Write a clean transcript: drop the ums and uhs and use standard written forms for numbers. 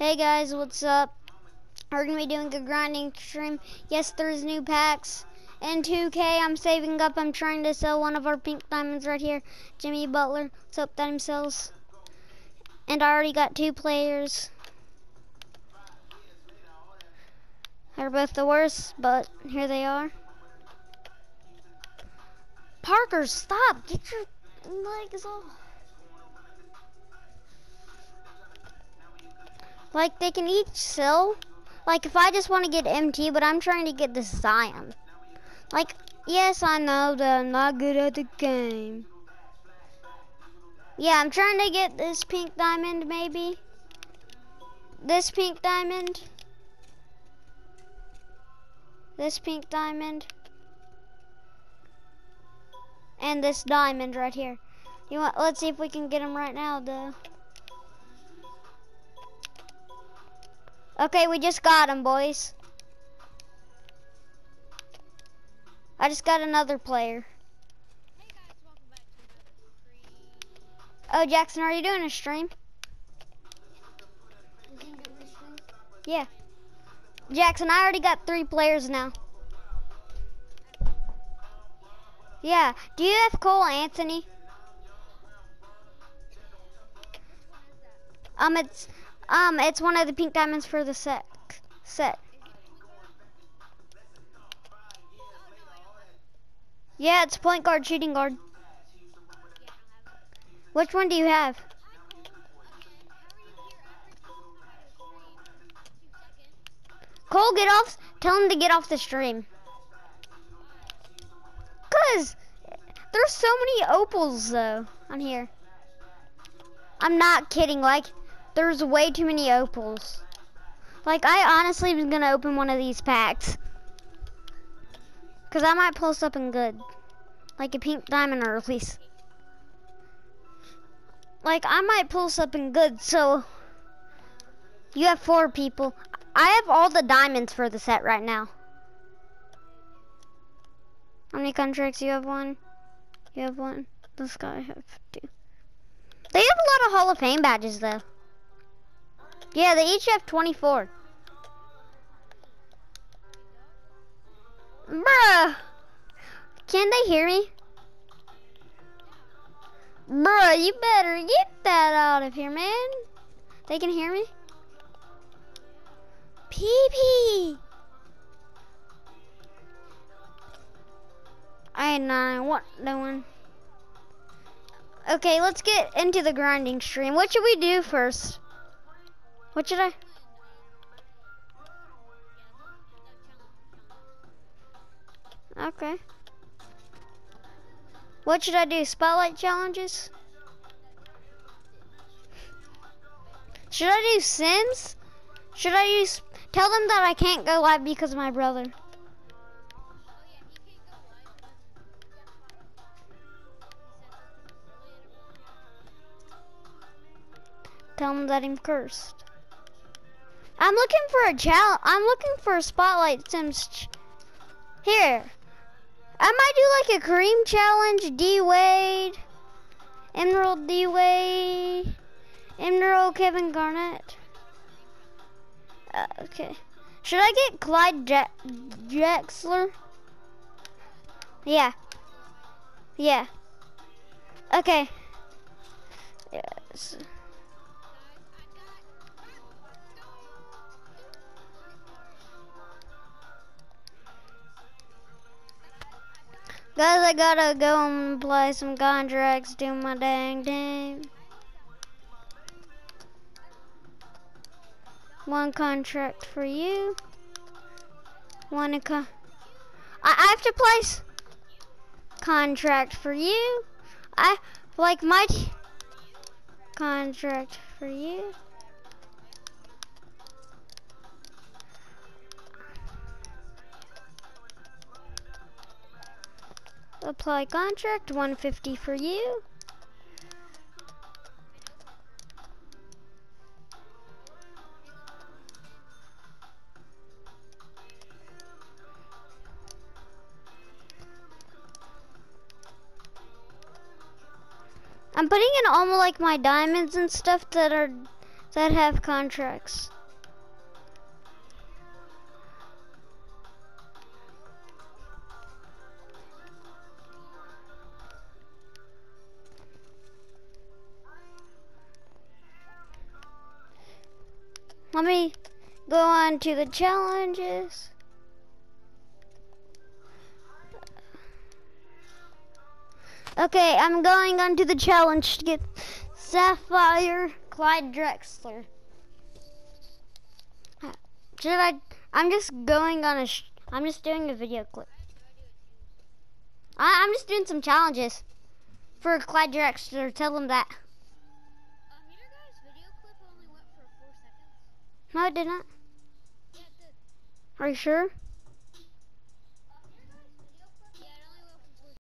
Hey guys, what's up? We're gonna be doing a grinding stream. Yes, there's new packs. In 2K, I'm saving up. I'm trying to sell one of our pink diamonds right here. Jimmy Butler. Let's hope that he sells. And I already got 2 players. They're both the worst, but here they are. Parker, stop! Get your legs off. Like, they can each sell. Like, if I just want to get MT, but I'm trying to get the Zion. Like, yes, I know that I'm not good at the game. Yeah, I'm trying to get this pink diamond, maybe. This pink diamond. This pink diamond. And this diamond right here. You want? Let's see if we can get them right now, though. Okay, we just got him, boys. I just got another player. Hey guys, welcome back to another stream. Oh, Jackson, are you doing a stream? Yeah. Jackson, I already got 3 players now. Yeah. Do you have Cole Anthony? It's one of the pink diamonds for the set. Yeah, it's point guard, shooting guard. Which one do you have? Cole, get off. Tell him to get off the stream. Cause there's so many opals though on here. I'm not kidding. Like, there's way too many opals. Like, I honestly was gonna open one of these packs. Cause I might pull something good. Like a pink diamond, or at least. Like, I might pull something good, so. You have 4 people. I have all the diamonds for the set right now. How many contracts? You have 1. You have 1. This guy have 2. They have a lot of Hall of Fame badges, though. Yeah, they each have 24. Bruh! Can they hear me? Bruh, you better get that out of here, man. They can hear me? PP! I ain't nine. What doing? Okay, let's get into the grinding stream. What should we do first? What should I? Okay. What should I do? Spotlight challenges? Should I do Sims? Should I use? Tell them that I can't go live because of my brother. Tell him that I'm cursed. I'm looking for a challenge. I'm looking for a Spotlight Sims. Here. I might do like a Kareem challenge, D-Wade, Emerald D-Wade, Emerald Kevin Garnett. Okay. Should I get Clyde Drexler? Yeah. Yeah. Okay. Yes. Guys, I gotta go and play some contracts, do my dang thing. 1 contract for you. I have to place contract for you. I like my contract for you. Apply contract, 150 for you. I'm putting in all like my diamonds and stuff that have contracts. Let me go on to the challenges. Okay, I'm going on to the challenge to get Sapphire Clyde Drexler. I'm just going on I'm just doing a video clip. I'm just doing some challenges for Clyde Drexler. Tell him that. Your guys' video clip only went for 4 seconds. No, it didn't. Yeah, it did. Are you sure?